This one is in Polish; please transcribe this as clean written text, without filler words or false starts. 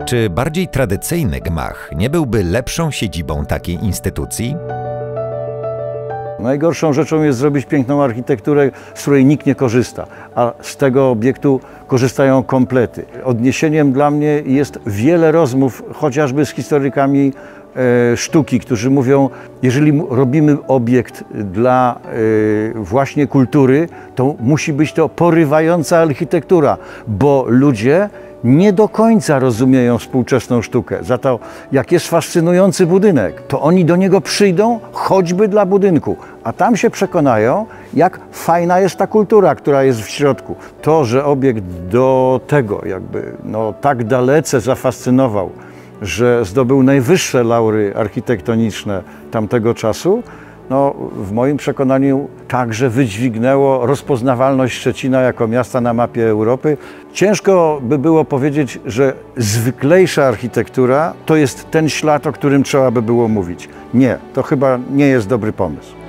Czy bardziej tradycyjny gmach nie byłby lepszą siedzibą takiej instytucji? Najgorszą rzeczą jest zrobić piękną architekturę, z której nikt nie korzysta, a z tego obiektu korzystają komplety. Odniesieniem dla mnie jest wiele rozmów, chociażby z historykami sztuki, którzy mówią, jeżeli robimy obiekt dla właśnie kultury, to musi być to porywająca architektura, bo ludzie nie do końca rozumieją współczesną sztukę. Za to, jak jest fascynujący budynek, to oni do niego przyjdą choćby dla budynku, a tam się przekonają, jak fajna jest ta kultura, która jest w środku. To, że obiekt do tego tak dalece zafascynował, że zdobył najwyższe laury architektoniczne tamtego czasu, w moim przekonaniu także wydźwignęło rozpoznawalność Szczecina jako miasta na mapie Europy. Ciężko by było powiedzieć, że zwyklejsza architektura to jest ten ślad, o którym trzeba by było mówić. Nie, to chyba nie jest dobry pomysł.